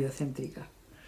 biocéntrica.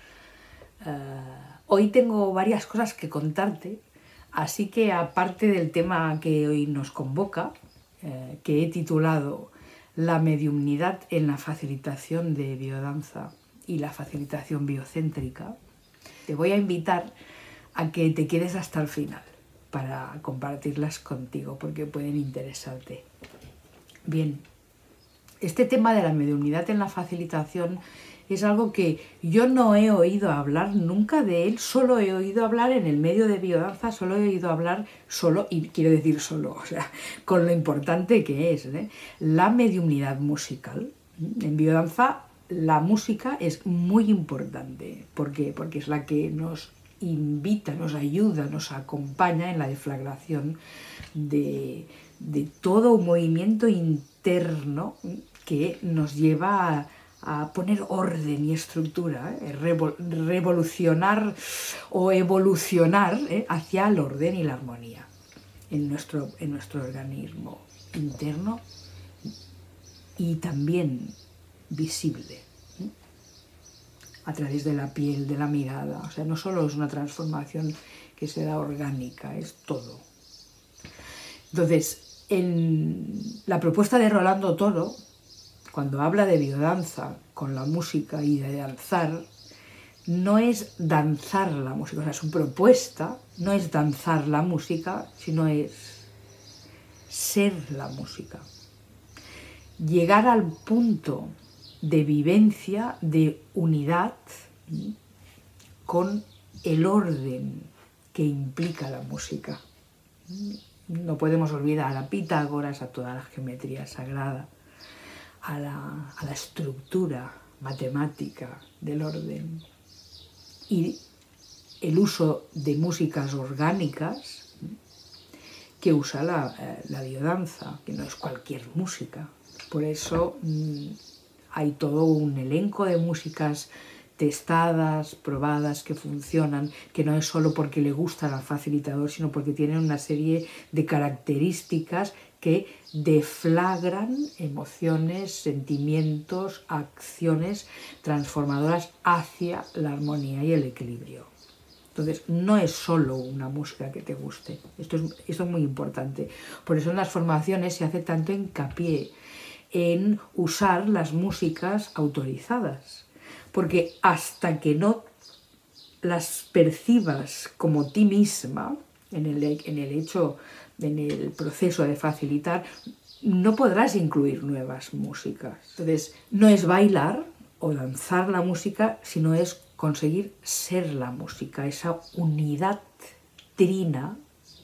Hoy tengo varias cosas que contarte, así que aparte del tema que hoy nos convoca, que he titulado La mediumnidad en la facilitación de biodanza y la facilitación biocéntrica, te voy a invitar a que te quedes hasta el final para compartirlas contigo, porque pueden interesarte. Bien, este tema de la mediumnidad en la facilitación es algo que yo no he oído hablar nunca de él, solo he oído hablar en el medio de biodanza, solo he oído hablar solo, y quiero decir solo, o sea, con lo importante que es, la mediumnidad musical. En biodanza la música es muy importante. ¿Por qué? Porque es la que nos invita, nos ayuda, nos acompaña en la deflagración de todo un movimiento interno que nos lleva a poner orden y estructura, revolucionar o evolucionar hacia el orden y la armonía en nuestro organismo interno y también visible, a través de la piel, de la mirada. O sea, no solo es una transformación que se da orgánica, es todo. Entonces, en la propuesta de Rolando Toro, cuando habla de biodanza con la música y de danzar, no es danzar la música, o sea, su propuesta no es danzar la música, sino es ser la música. Llegar al punto de vivencia, de unidad con el orden que implica la música. No podemos olvidar a Pitágoras, a toda la geometría sagrada, a la estructura matemática del orden y el uso de músicas orgánicas que usa la biodanza, que no es cualquier música. Por eso hay todo un elenco de músicas testadas, probadas, que funcionan, que no es solo porque le gustan al facilitador, sino porque tienen una serie de características que deflagran emociones, sentimientos, acciones transformadoras hacia la armonía y el equilibrio. Entonces, no es solo una música que te guste. Esto es muy importante. Por eso en las formaciones se hace tanto hincapié en usar las músicas autorizadas. Porque hasta que no las percibas como ti misma, en el proceso de facilitar, no podrás incluir nuevas músicas. Entonces, no es bailar o danzar la música, sino es conseguir ser la música, esa unidad trina,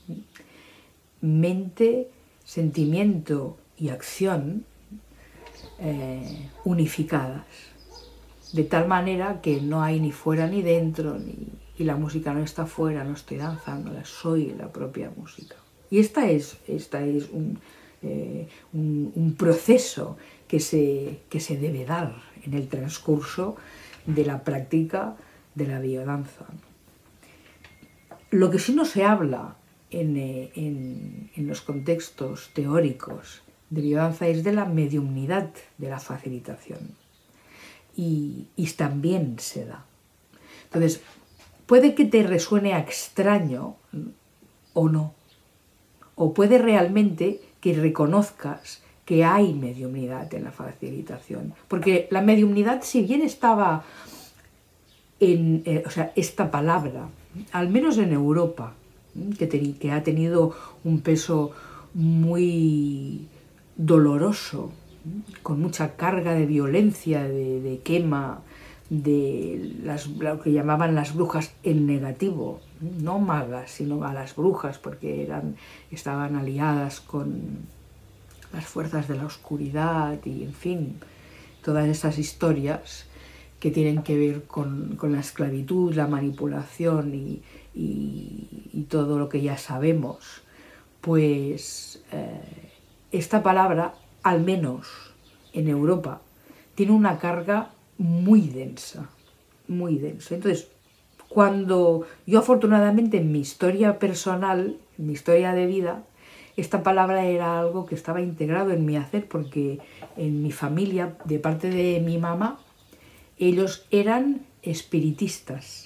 mente, sentimiento y acción unificadas, de tal manera que no hay ni fuera ni dentro, y la música no está fuera, no estoy danzando, soy la propia música. Y esta es un proceso que se debe dar en el transcurso de la práctica de la biodanza. Lo que sí no se habla en los contextos teóricos de biodanza es de la mediumnidad de la facilitación. Y también se da. Entonces, puede que te resuene extraño o no. O puede realmente que reconozcas que hay mediumnidad en la facilitación. Porque la mediumnidad, si bien estaba esta palabra, al menos en Europa, que ha tenido un peso muy doloroso, con mucha carga de violencia, de quema, de lo que llamaban las brujas en negativo, no magas, sino a las brujas, porque estaban aliadas con las fuerzas de la oscuridad y, en fin, todas esas historias que tienen que ver con la esclavitud, la manipulación y todo lo que ya sabemos. Pues esta palabra, al menos en Europa, tiene una carga muy densa, muy densa. Entonces, cuando yo afortunadamente en mi historia personal, en mi historia de vida, esta palabra era algo que estaba integrado en mi hacer, porque en mi familia, de parte de mi mamá, ellos eran espiritistas,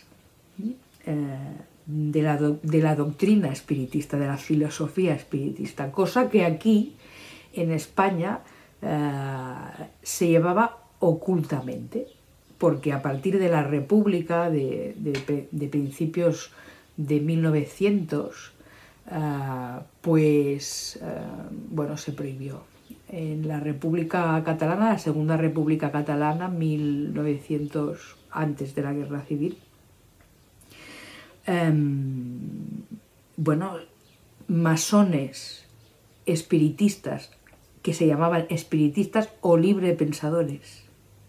de la doctrina espiritista, de la filosofía espiritista, cosa que aquí en España se llevaba ocultamente, porque a partir de la República de principios de 1900, bueno, se prohibió. En la República Catalana, la Segunda República Catalana, 1900, antes de la Guerra Civil, bueno, masones espiritistas, que se llamaban espiritistas o librepensadores.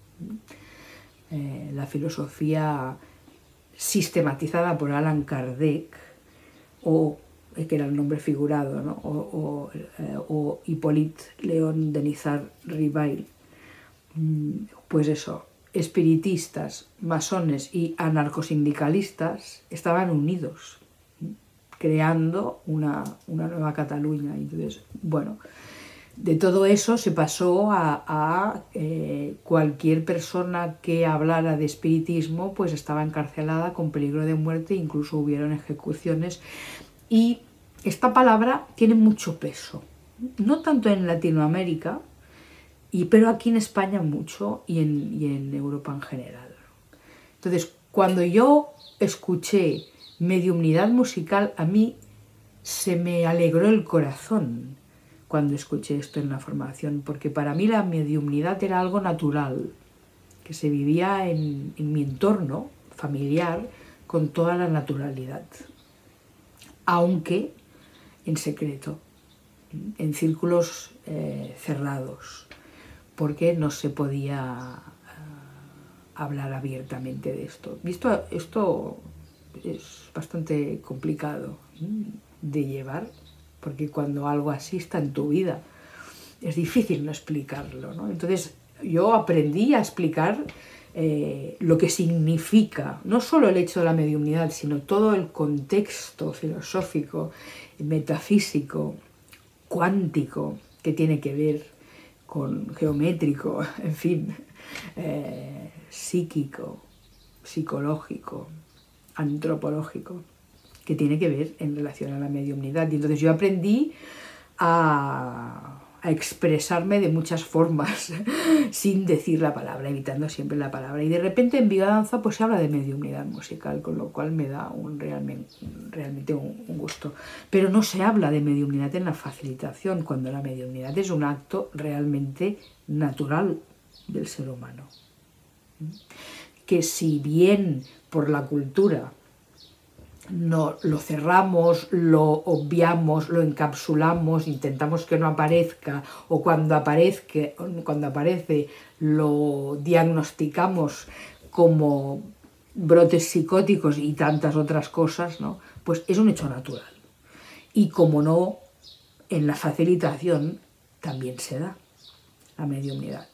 La filosofía sistematizada por Allan Kardec, o que era el nombre figurado, ¿no? o Hippolyte Léon Denisard Rivail, pues eso, espiritistas, masones y anarcosindicalistas estaban unidos, creando una nueva Cataluña. Entonces, bueno, de todo eso se pasó a cualquier persona que hablara de espiritismo, pues estaba encarcelada con peligro de muerte, incluso hubieron ejecuciones. Y esta palabra tiene mucho peso, no tanto en Latinoamérica, pero aquí en España mucho y en Europa en general. Entonces, cuando yo escuché mediumnidad musical, a mí se me alegró el corazón cuando escuché esto en la formación, porque para mí la mediumnidad era algo natural, que se vivía en mi entorno familiar con toda la naturalidad, aunque en secreto, en círculos cerrados, porque no se podía hablar abiertamente de esto. Y esto es bastante complicado de llevar, porque cuando algo así está en tu vida, es difícil no explicarlo, ¿no? Entonces yo aprendí a explicar lo que significa, no solo el hecho de la mediumnidad, sino todo el contexto filosófico, metafísico, cuántico, que tiene que ver con geométrico, en fin, psíquico, psicológico, antropológico, que tiene que ver en relación a la mediumnidad. Y entonces yo aprendí a expresarme de muchas formas sin decir la palabra, evitando siempre la palabra. Y de repente en biodanza pues se habla de mediumnidad musical, con lo cual me da realmente un gusto. Pero no se habla de mediumnidad en la facilitación, cuando la mediumnidad es un acto realmente natural del ser humano. Que si bien por la cultura no lo cerramos, lo obviamos, lo encapsulamos, intentamos que no aparezca, o cuando aparece lo diagnosticamos como brotes psicóticos y tantas otras cosas, ¿no? Pues es un hecho natural. Y como no, en la facilitación también se da la mediumnidad,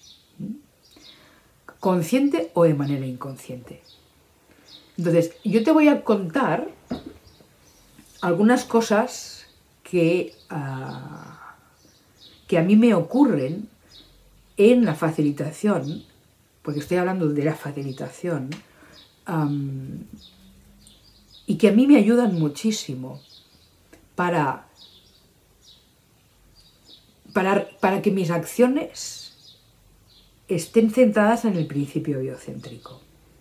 consciente o de manera inconsciente. Entonces, yo te voy a contar algunas cosas que a mí me ocurren en la facilitación, porque estoy hablando de la facilitación, y que a mí me ayudan muchísimo para que mis acciones estén centradas en el principio biocéntrico.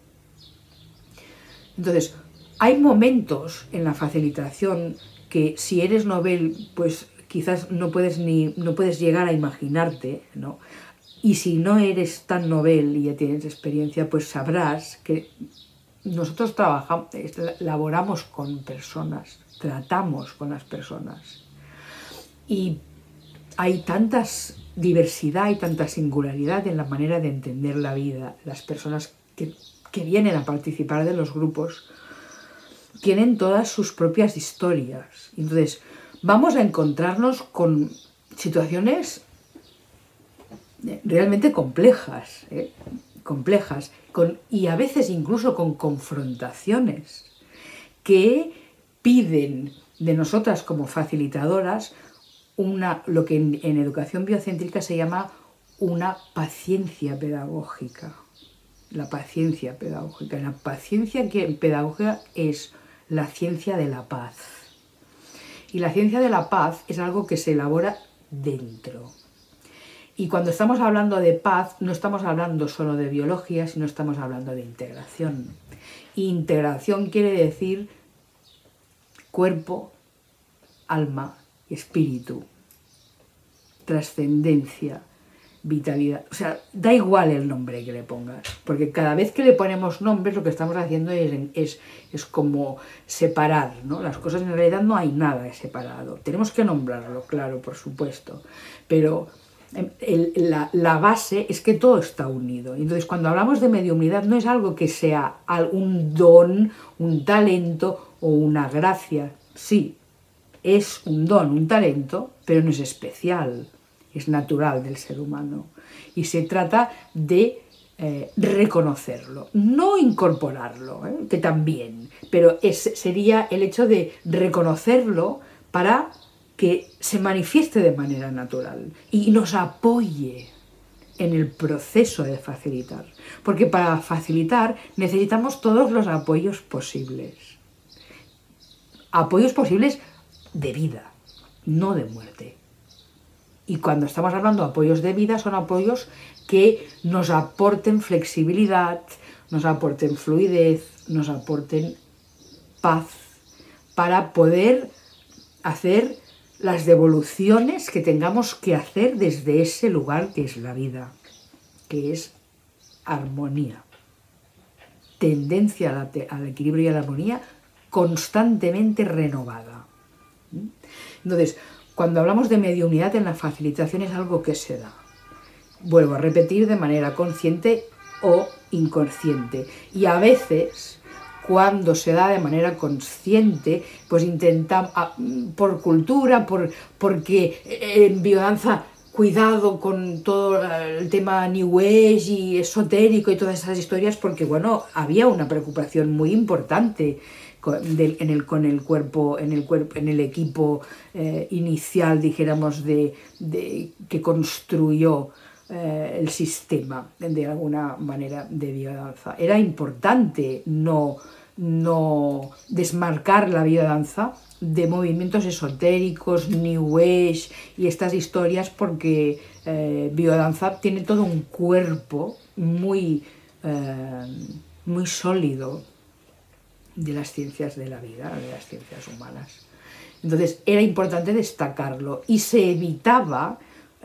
Entonces, hay momentos en la facilitación que si eres novel, pues quizás no puedes llegar a imaginarte, ¿no? Y si no eres tan novel y ya tienes experiencia, pues sabrás que nosotros laboramos con personas, tratamos con las personas. Y hay tanta diversidad y tanta singularidad en la manera de entender la vida. Las personas que vienen a participar de los grupos tienen todas sus propias historias. Entonces, vamos a encontrarnos con situaciones realmente complejas, y a veces incluso con confrontaciones que piden de nosotras como facilitadoras lo que en educación biocéntrica se llama una paciencia pedagógica. la paciencia pedagógica. La paciencia pedagógica es la ciencia de la paz. Y la ciencia de la paz es algo que se elabora dentro. Y cuando estamos hablando de paz, no estamos hablando solo de biología, sino estamos hablando de integración. Y integración quiere decir cuerpo, alma y espíritu, trascendencia, vitalidad. O sea, da igual el nombre que le pongas, porque cada vez que le ponemos nombres lo que estamos haciendo es como separar, ¿no? Las cosas, en realidad no hay nada separado. Tenemos que nombrarlo, claro, por supuesto, pero la base es que todo está unido. Entonces, cuando hablamos de mediumnidad, no es algo que sea un don, un talento o una gracia. Sí, es un don, un talento, pero no es especial, es natural del ser humano. Y se trata de reconocerlo, no incorporarlo, que también, pero sería el hecho de reconocerlo para que se manifieste de manera natural y nos apoye en el proceso de facilitar. Porque para facilitar necesitamos todos los apoyos posibles. Apoyos posibles de vida, no de muerte. Y cuando estamos hablando de apoyos de vida, son apoyos que nos aporten flexibilidad, nos aporten fluidez, nos aporten paz, para poder hacer las devoluciones que tengamos que hacer desde ese lugar que es la vida, que es armonía, tendencia al equilibrio y a la armonía constantemente renovada. Entonces, cuando hablamos de mediunidad en la facilitación es algo que se da, vuelvo a repetir, de manera consciente o inconsciente, y a veces cuando se da de manera consciente, pues intentamos, por cultura, porque en biodanza, cuidado con todo el tema New Age y esotérico y todas esas historias, porque bueno, había una preocupación muy importante con el cuerpo, en el equipo inicial, dijéramos, que construyó el sistema, de alguna manera, de biodanza. Era importante no desmarcar la biodanza de movimientos esotéricos, New Age y estas historias, porque biodanza tiene todo un cuerpo muy sólido de las ciencias de la vida, de las ciencias humanas. Entonces era importante destacarlo y se evitaba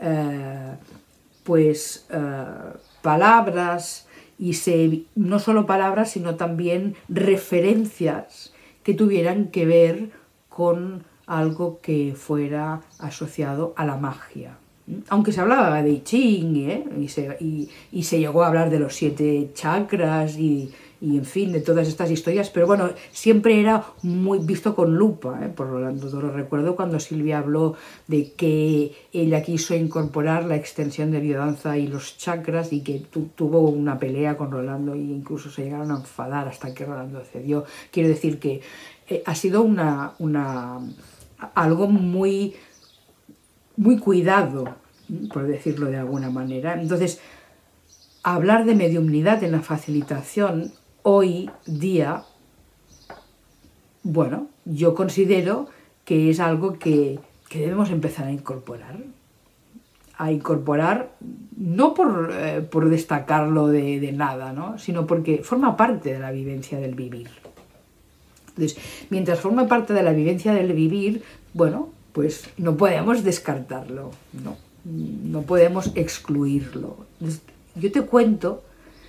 palabras, y no solo palabras, sino también referencias que tuvieran que ver con algo que fuera asociado a la magia. Aunque se hablaba de I Ching, y se llegó a hablar de los 7 chakras y en fin, de todas estas historias, pero bueno, siempre era muy visto con lupa, por Rolando Toro. Recuerdo cuando Silvia habló de que ella quiso incorporar la extensión de biodanza y los chakras, y que tuvo una pelea con Rolando e incluso se llegaron a enfadar hasta que Rolando cedió. Quiero decir que ha sido algo muy cuidado, por decirlo de alguna manera. Entonces, hablar de mediumnidad en la facilitación hoy día, bueno, yo considero que es algo que debemos empezar a incorporar. No por destacarlo de nada, ¿no? Sino porque forma parte de la vivencia del vivir. Entonces, mientras forma parte de la vivencia del vivir, bueno, pues no podemos descartarlo, no podemos excluirlo. Entonces, yo te cuento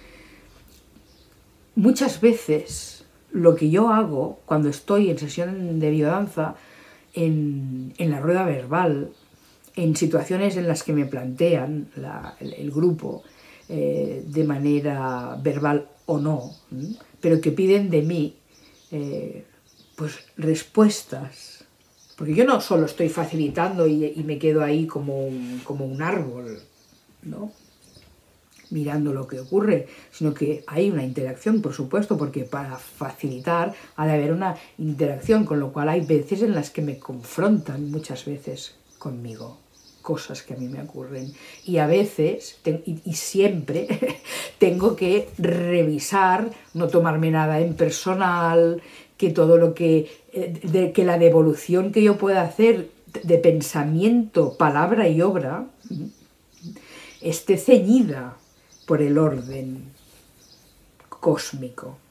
muchas veces lo que yo hago cuando estoy en sesión de biodanza, en la rueda verbal, en situaciones en las que me plantean el grupo de manera verbal o no, pero que piden de mí pues respuestas. Porque yo no solo estoy facilitando y me quedo ahí como un árbol, ¿no?, mirando lo que ocurre, sino que hay una interacción, por supuesto, porque para facilitar ha de haber una interacción, con lo cual hay veces en las que me confrontan muchas veces conmigo. cosas que a mí me ocurren. Y a veces, y siempre, tengo que revisar, no tomarme nada en personal, que todo lo que la devolución que yo pueda hacer de pensamiento, palabra y obra esté ceñida por el orden cósmico.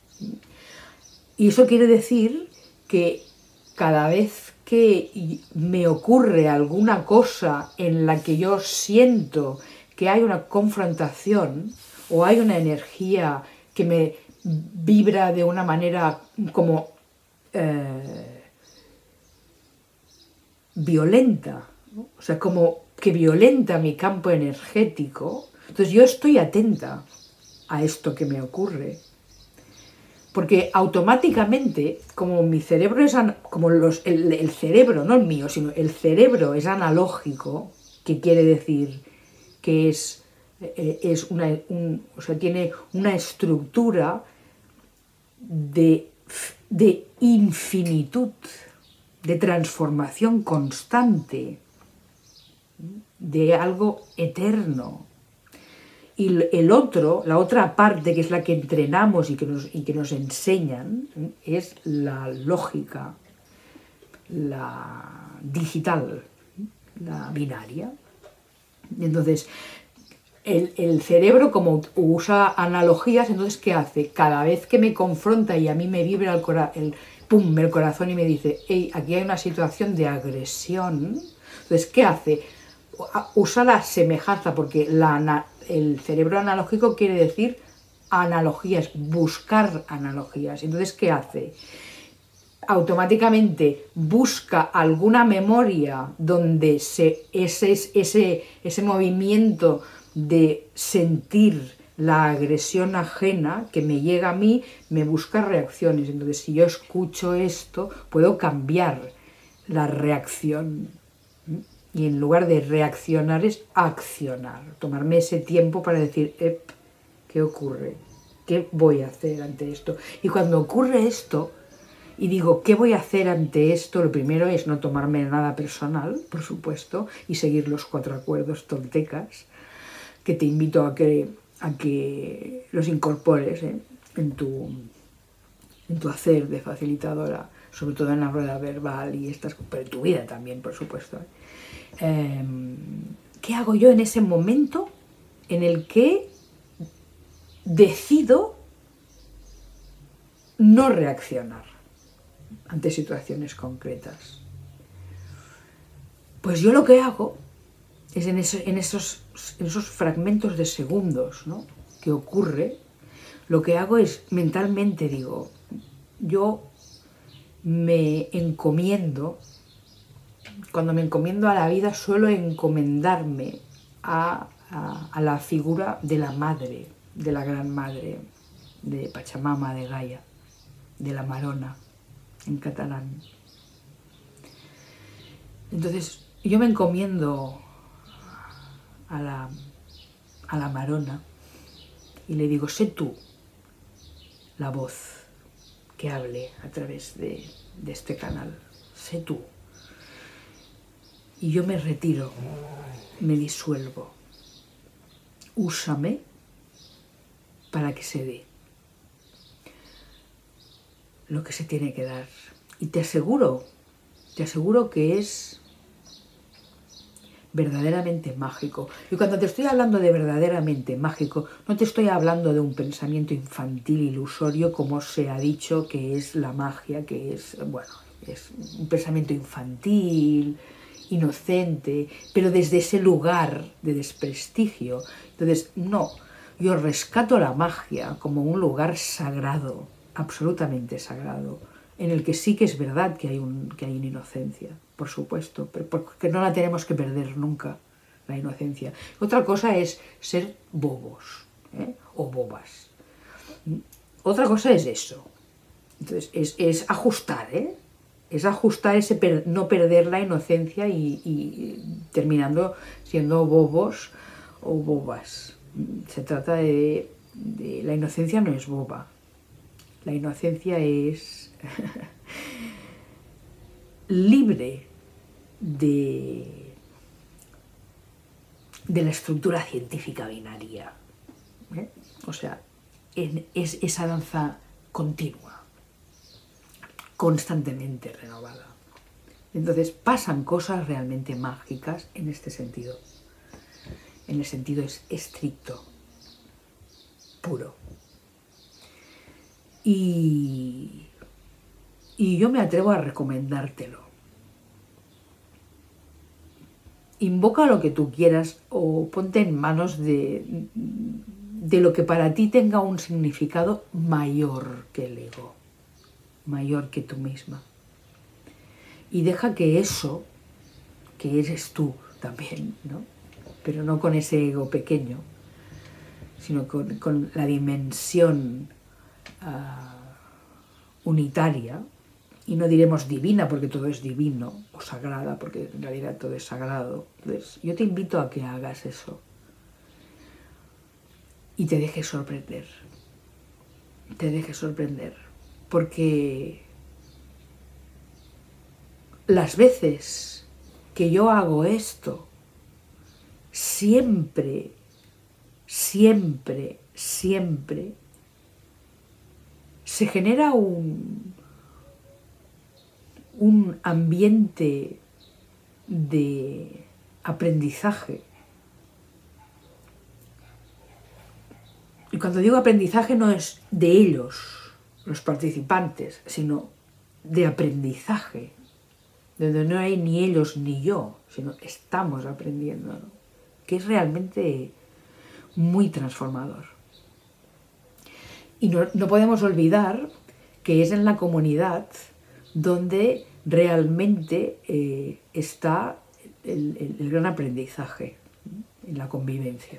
Y eso quiere decir que cada vez que me ocurre alguna cosa en la que yo siento que hay una confrontación o hay una energía que me vibra de una manera como violenta, ¿no? O sea, como que violenta mi campo energético, entonces yo estoy atenta a esto que me ocurre. Porque automáticamente, como mi cerebro es, como el cerebro, no el mío, sino el cerebro es analógico, que quiere decir que o sea, tiene una estructura de infinitud, de transformación constante, de algo eterno. Y la otra parte, que es la que entrenamos y que nos enseñan, es la lógica, la digital, la binaria. Entonces, el cerebro, como usa analogías, entonces, ¿qué hace? Cada vez que me confronta y a mí me vibra el corazón y me dice, hey, aquí hay una situación de agresión, entonces, ¿qué hace? Usa la semejanza, porque el cerebro analógico quiere decir analogías, buscar analogías. Entonces, ¿qué hace? Automáticamente busca alguna memoria donde ese movimiento de sentir la agresión ajena que me llega a mí, me busca reacciones. Entonces, si yo escucho esto, puedo cambiar la reacción. Y en lugar de reaccionar es accionar, tomarme ese tiempo para decir, ¿qué ocurre? ¿Qué voy a hacer ante esto? Y cuando ocurre esto, y digo, ¿qué voy a hacer ante esto? Lo primero es no tomarme nada personal, por supuesto, y seguir los 4 acuerdos toltecas, que te invito a que los incorpores en tu hacer de facilitadora, sobre todo en la rueda verbal y pero en tu vida también, por supuesto. ¿Qué hago yo en ese momento en el que decido no reaccionar ante situaciones concretas? Pues yo lo que hago es en esos fragmentos de segundos, ¿no?, que ocurre, lo que hago es mentalmente digo, yo me encomiendo. Cuando me encomiendo a la vida, suelo encomendarme a la figura de la madre, de la gran madre, de Pachamama, de Gaia, de la Marona, en catalán. Entonces, yo me encomiendo a la Marona y le digo, sé tú la voz que hable a través de este canal, sé tú. Y yo me retiro, me disuelvo. Úsame para que se dé lo que se tiene que dar. Y te aseguro que es verdaderamente mágico. Y cuando te estoy hablando de verdaderamente mágico, no te estoy hablando de un pensamiento infantil ilusorio, como se ha dicho que es la magia, que es, bueno, es un pensamiento infantil, inocente, pero desde ese lugar de desprestigio. Entonces, no, yo rescato la magia como un lugar sagrado, absolutamente sagrado, en el que sí que es verdad que hay una inocencia, por supuesto, pero porque no la tenemos que perder nunca, la inocencia. Otra cosa es ser bobos, o bobas. Otra cosa es eso. Entonces, es ajustar, es ajustar no perder la inocencia y terminando siendo bobos o bobas. Se trata de la inocencia no es boba. La inocencia es libre de de la estructura científica binaria. O sea, es esa danza continua, constantemente renovada. Entonces pasan cosas realmente mágicas en este sentido. En el sentido estricto, puro. Y yo me atrevo a recomendártelo. Invoca lo que tú quieras o ponte en manos de lo que para ti tenga un significado mayor que el ego, mayor que tú misma. Y deja que eso, que eres tú también, ¿no? Pero no con ese ego pequeño, sino con la dimensión unitaria, y no diremos divina porque todo es divino, o sagrada porque en realidad todo es sagrado. Entonces, yo te invito a que hagas eso y te dejes sorprender. Te dejes sorprender, porque las veces que yo hago esto, siempre, siempre, siempre se genera un ambiente de aprendizaje. Y cuando digo aprendizaje no es de ellos, los participantes, sino de aprendizaje, donde no hay ni ellos ni yo, sino estamos aprendiendo, ¿no? Que es realmente muy transformador. Y no podemos olvidar que es en la comunidad donde realmente está el gran aprendizaje, en la convivencia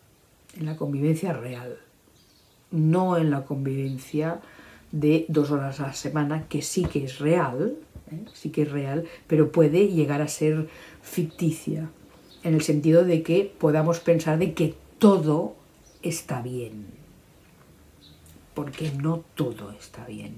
real, no en la convivencia de 2 horas a la semana, que sí que es real, pero puede llegar a ser ficticia, en el sentido de que podamos pensar de que todo está bien, porque no todo está bien.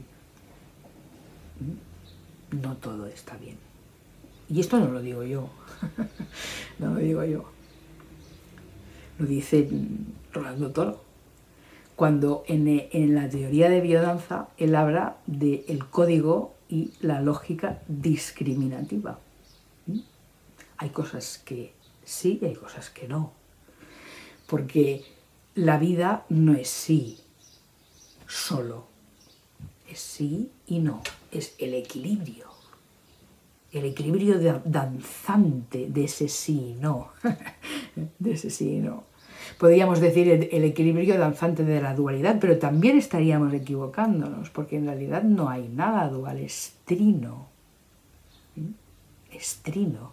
No todo está bien. Y esto no lo digo yo, no lo digo yo. Lo dice Rolando Toro, cuando en la teoría de biodanza él habla del código y la lógica discriminativa. Hay cosas que sí y hay cosas que no, porque la vida no es sí solo, es sí y no, es el equilibrio danzante de ese sí y no, de ese sí y no. Podríamos decir el equilibrio danzante de la dualidad, pero también estaríamos equivocándonos, porque en realidad no hay nada dual, es trino. Es trino.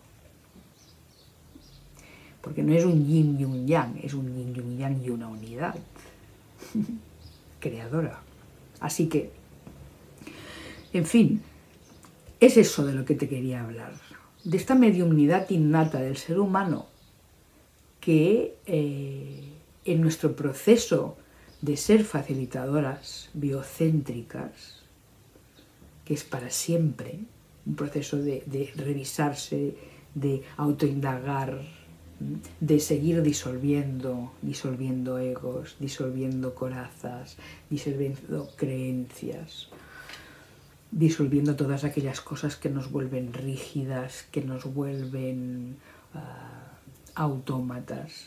Porque no es un yin y un yang, es un yin y un yang y una unidad creadora. Así que, en fin, es eso de lo que te quería hablar, de esta mediumnidad innata del ser humano que en nuestro proceso de ser facilitadoras biocéntricas, que es para siempre, un proceso de revisarse, de autoindagar, de seguir disolviendo egos, disolviendo corazas, disolviendo creencias, disolviendo todas aquellas cosas que nos vuelven rígidas, que nos vuelven autómatas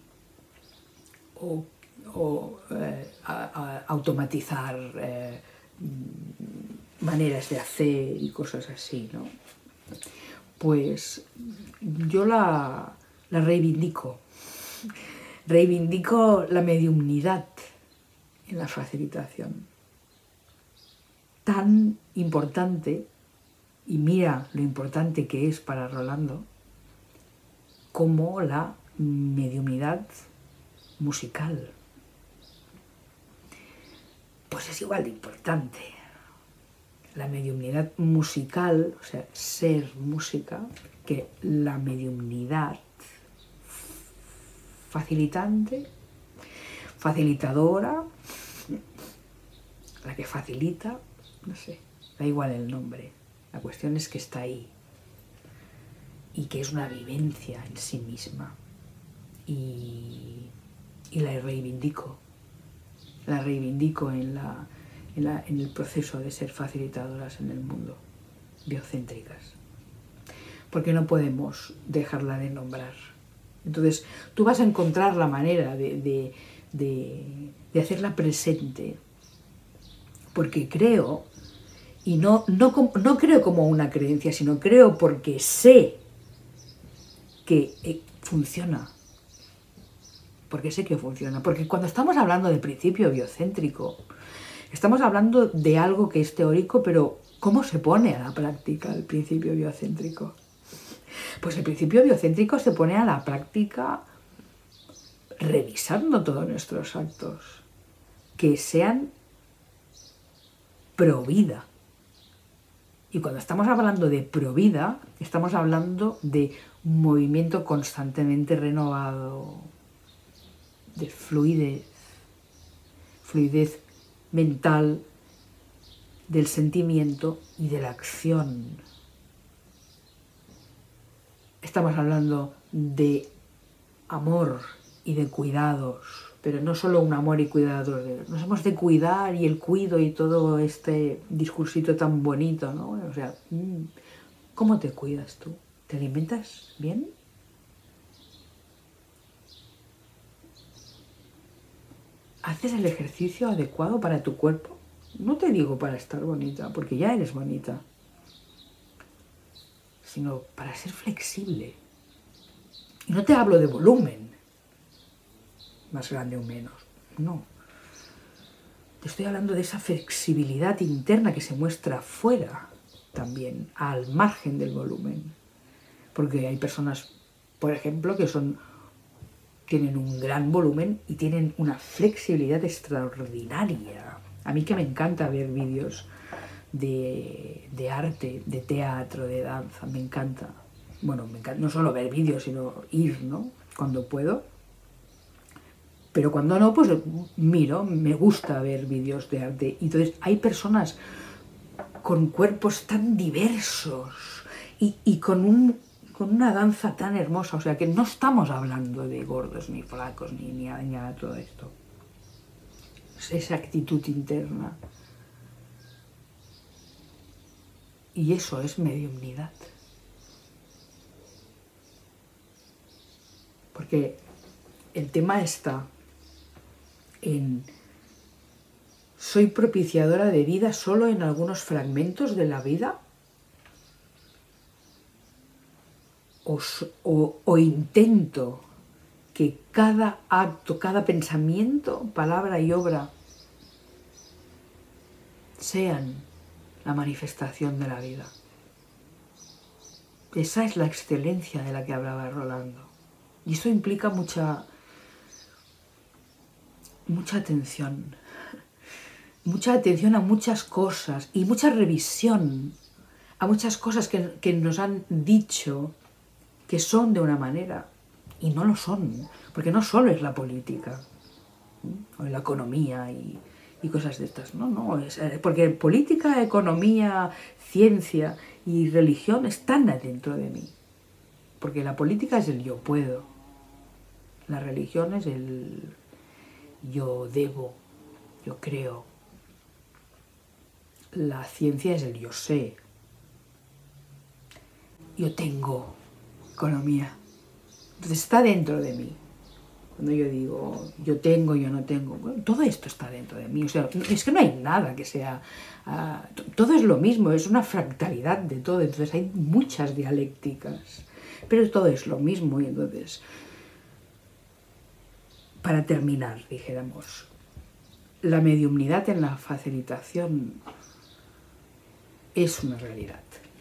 o automatizar maneras de hacer y cosas así, ¿no? Pues yo la reivindico la mediumnidad en la facilitación, tan importante, y mira lo importante que es para Rolando, como la mediumnidad musical. Pues es igual de importante. La mediumnidad musical, o sea, ser música, que la mediumnidad facilitante, facilitadora, la que facilita, no sé, da igual el nombre. La cuestión es que está ahí y que es una vivencia en sí misma y la reivindico. La reivindico en el proceso de ser facilitadoras en el mundo, biocéntricas. Porque no podemos dejarla de nombrar. Entonces, tú vas a encontrar la manera de hacerla presente, porque creo, y no creo como una creencia, sino creo porque sé que funciona. Porque sé que funciona. Porque cuando estamos hablando de principio biocéntrico, estamos hablando de algo que es teórico, pero ¿cómo se pone a la práctica el principio biocéntrico? Pues el principio biocéntrico se pone a la práctica revisando todos nuestros actos, que sean pro vida. Y cuando estamos hablando de pro vida, estamos hablando de un movimiento constantemente renovado, de fluidez mental, del sentimiento y de la acción. Estamos hablando de amor y de cuidados, pero no solo un amor y cuidados, nos hemos de cuidar y el cuido y todo este discursito tan bonito, ¿no? O sea, ¿cómo te cuidas tú? ¿Te alimentas bien? ¿Haces el ejercicio adecuado para tu cuerpo? No te digo para estar bonita, porque ya eres bonita, sino para ser flexible. Y no te hablo de volumen, más grande o menos, no. Te estoy hablando de esa flexibilidad interna que se muestra fuera también, al margen del volumen. Porque hay personas, por ejemplo, que tienen un gran volumen y tienen una flexibilidad extraordinaria. A mí que me encanta ver vídeos de arte, de teatro, de danza, me encanta. Bueno, me encanta no solo ver vídeos, sino ir, ¿no? Cuando puedo. Pero cuando no, pues miro, me gusta ver vídeos de arte. Y entonces hay personas con cuerpos tan diversos y con una danza tan hermosa, o sea que no estamos hablando de gordos, ni flacos, ni nada de todo esto. Es esa actitud interna. Y eso es mediumnidad. Porque el tema está en... ¿Soy propiciadora de vida solo en algunos fragmentos de la vida? ¿O intento que cada acto, cada pensamiento, palabra y obra sean la manifestación de la vida? Esa es la excelencia de la que hablaba Rolando. Y eso implica mucha atención. Mucha atención a muchas cosas y mucha revisión a muchas cosas que nos han dicho que son de una manera y no lo son, porque no solo es la política o la economía y cosas de estas, no, porque política, economía, ciencia y religión están adentro de mí, porque la política es el yo puedo, la religión es el yo debo, yo creo, la ciencia es el yo sé, yo tengo economía. Entonces está dentro de mí. Cuando yo digo yo tengo, yo no tengo, bueno, todo esto está dentro de mí. O sea, es que no hay nada que sea... todo es lo mismo, es una fractalidad de todo. Entonces hay muchas dialécticas, pero todo es lo mismo. Y entonces, para terminar, dijéramos, la mediumnidad en la facilitación es una realidad.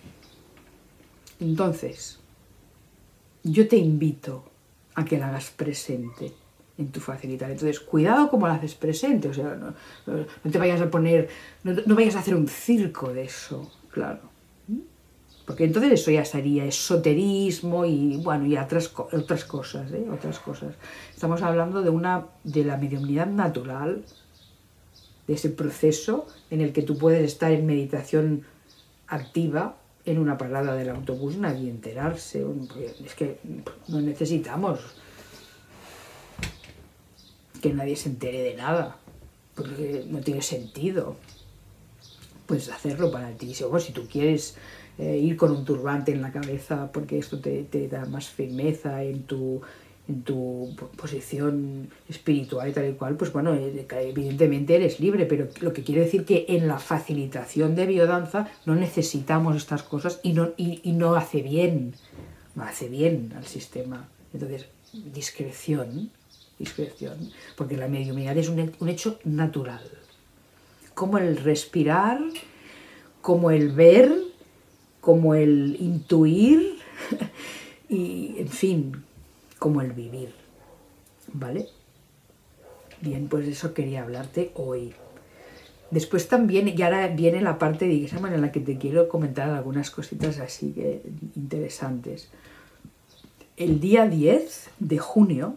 Entonces, yo te invito a que la hagas presente en tu facilitar. Entonces, cuidado cómo la haces presente. O sea, no te vayas a poner, no vayas a hacer un circo de eso, claro. Porque entonces eso ya sería esoterismo y, bueno, y otras cosas, otras cosas. Estamos hablando de la mediumnidad natural, de ese proceso en el que tú puedes estar en meditación activa en una parada del autobús, nadie enterarse. Es que no necesitamos que nadie se entere de nada, porque no tiene sentido. Puedes hacerlo para ti. Si tú quieres ir con un turbante en la cabeza porque esto te da más firmeza en tu posición espiritual y tal y cual, pues bueno, evidentemente eres libre, pero lo que quiero decir que en la facilitación de biodanza no necesitamos estas cosas y no hace bien, al sistema. Entonces, discreción, porque la mediumnidad es un hecho natural, como el respirar, como el ver, como el intuir y, en fin, como el vivir, ¿vale? Bien, pues eso quería hablarte hoy. Después también, y ahora viene la parte, digamos, en la que te quiero comentar algunas cositas así que interesantes. El día 10 de junio,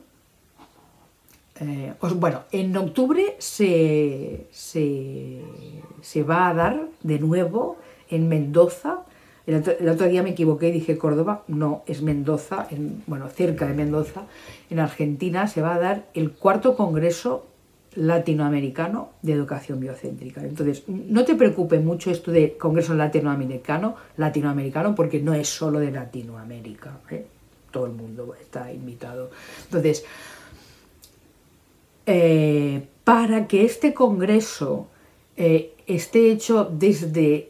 bueno, en octubre se va a dar de nuevo en Mendoza. El otro día me equivoqué y dije Córdoba, no, es Mendoza, bueno, cerca de Mendoza, en Argentina, se va a dar el 4º Congreso Latinoamericano de Educación Biocéntrica. Entonces, no te preocupe mucho esto de Congreso Latinoamericano, porque no es solo de Latinoamérica, ¿eh? Todo el mundo está invitado. Entonces, para que este congreso esté hecho desde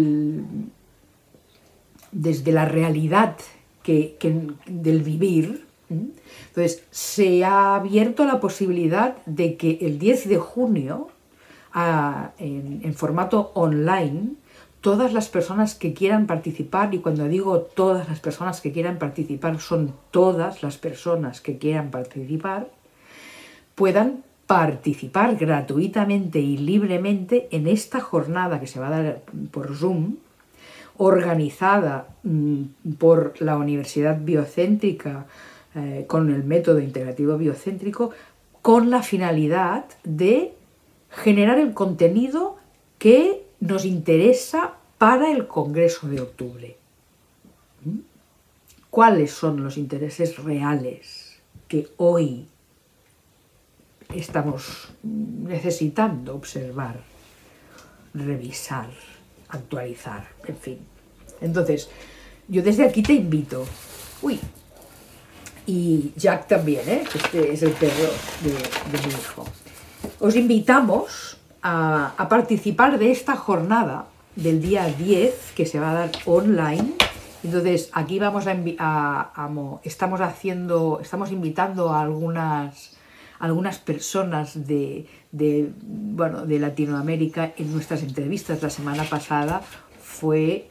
la realidad del vivir, entonces se ha abierto la posibilidad de que el 10 de junio, en formato online, todas las personas que quieran participar, y cuando digo todas las personas que quieran participar, son todas las personas que quieran participar, puedan participar gratuitamente y libremente en esta jornada que se va a dar por Zoom, organizada por la Universidad Biocéntrica con el método integrativo biocéntrico, con la finalidad de generar el contenido que nos interesa para el Congreso de octubre. ¿Cuáles son los intereses reales que hoy estamos necesitando observar, revisar, actualizar, en fin? Entonces, yo desde aquí te invito, y Jack también, este es el perro de mi hijo, os invitamos a participar de esta jornada del día 10 que se va a dar online. Entonces, aquí estamos invitando a algunas personas de Latinoamérica. En nuestras entrevistas la semana pasada fue...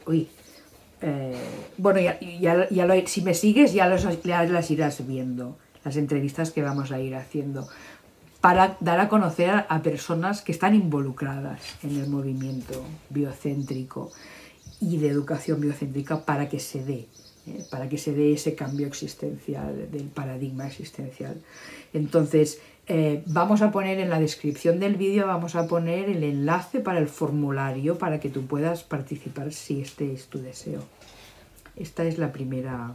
si me sigues ya las irás viendo, las entrevistas que vamos a ir haciendo, para dar a conocer a personas que están involucradas en el movimiento biocéntrico y de educación biocéntrica, para que se dé ese cambio existencial, del paradigma existencial. Entonces, vamos a poner en la descripción del vídeo, vamos a poner el enlace para el formulario para que tú puedas participar si este es tu deseo. Esta es la primera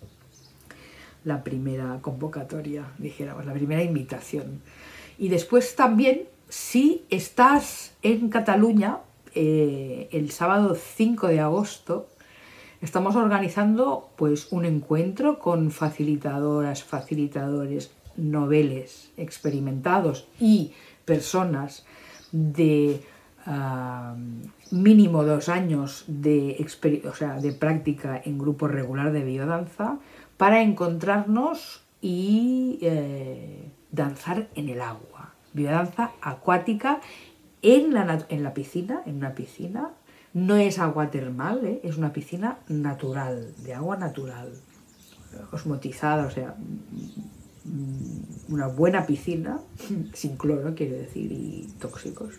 convocatoria, dijéramos, la primera invitación. Y después también, si estás en Cataluña, el sábado 5 de agosto, estamos organizando pues un encuentro con facilitadoras, facilitadores, noveles experimentados y personas de mínimo 2 años de práctica en grupo regular de biodanza, para encontrarnos y danzar en el agua. Biodanza acuática en una piscina. No es agua termal, es una piscina natural, de agua natural, osmotizada, una buena piscina, sin cloro, quiero decir, y tóxicos.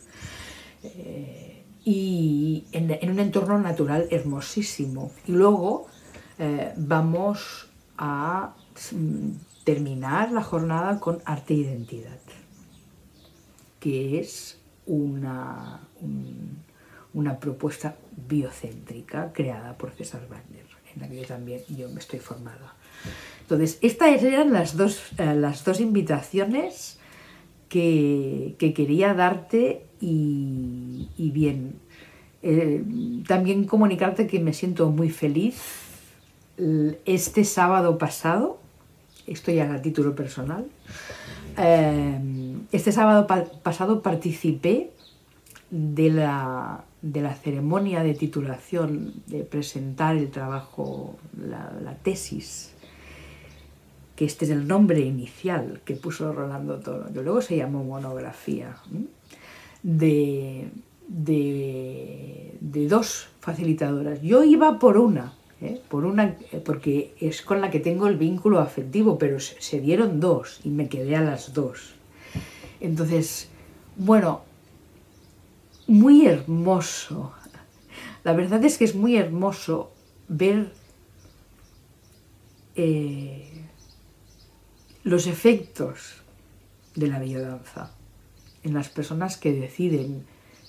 Y en un entorno natural hermosísimo. Y luego vamos a terminar la jornada con arte e identidad, que es una propuesta biocéntrica creada por César Wagner, en la que yo me estoy formada. Entonces, estas eran las dos invitaciones que quería darte y bien. También comunicarte que me siento muy feliz. Este sábado pasado, esto ya a título personal, este sábado pasado participé de la ceremonia de titulación, de presentar el trabajo, la tesis, que este es el nombre inicial que puso Rolando Toro, que luego se llamó monografía, de dos facilitadoras. Yo iba por una, porque es con la que tengo el vínculo afectivo, pero se dieron dos y me quedé a las dos. Entonces, bueno, muy hermoso. La verdad es que es muy hermoso ver los efectos de la biodanza en las personas que deciden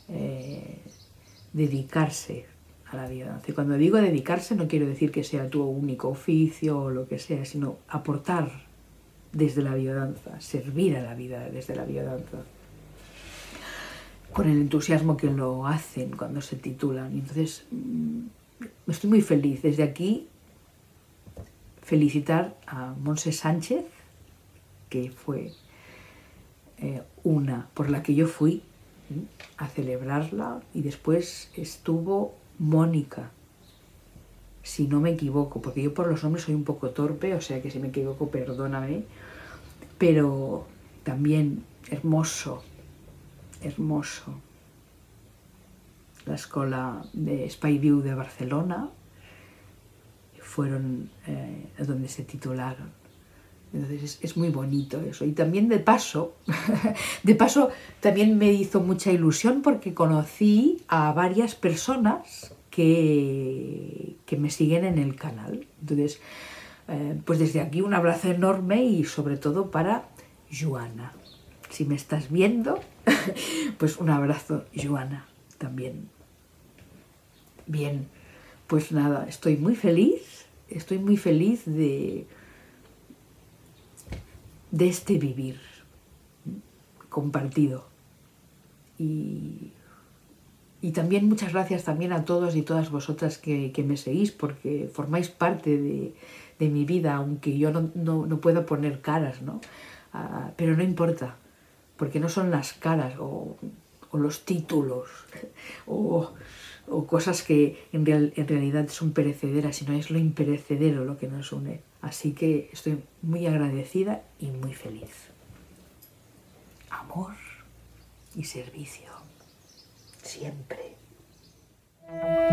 dedicarse a la biodanza. Y cuando digo dedicarse no quiero decir que sea tu único oficio o lo que sea, sino aportar desde la biodanza, servir a la vida desde la biodanza, con el entusiasmo que lo hacen cuando se titulan. Entonces, estoy muy feliz. Desde aquí, felicitar a Montse Sánchez, que fue una por la que yo fui a celebrarla, y después estuvo Mónica, si no me equivoco, porque yo por los nombres soy un poco torpe, o sea que si me equivoco perdóname, pero también hermoso, hermoso. La escuela de Spyview de Barcelona fueron donde se titularon. Entonces es muy bonito eso. Y también de paso también me hizo mucha ilusión porque conocí a varias personas que me siguen en el canal. Entonces, pues desde aquí un abrazo enorme y sobre todo para Joana. Si me estás viendo, pues un abrazo, Joana, también. Bien, pues nada, estoy muy feliz de este vivir compartido. Y también muchas gracias también a todos y todas vosotras que me seguís, porque formáis parte de mi vida, aunque yo no pueda poner caras, ¿no? Pero no importa, porque no son las caras o los títulos o cosas que en realidad son perecederas, sino es lo imperecedero lo que nos une. Así que estoy muy agradecida y muy feliz. Amor y servicio, siempre.